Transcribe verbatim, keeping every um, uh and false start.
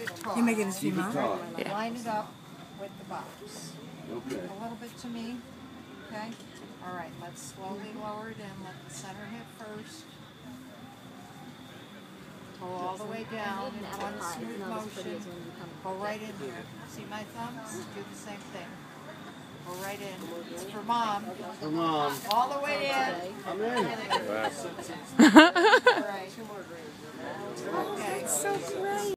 talk. You make it as female? Yeah. Line it up with the box. Okay. A little bit to me. Okay? Alright, let's slowly lower it in. Let the center hit first. Go all the way down in one smooth motion. Go right in here. See my thumbs? Do the same thing. Go right in. It's for mom. For mom. All the way in. I'm in. All right. Okay. So great.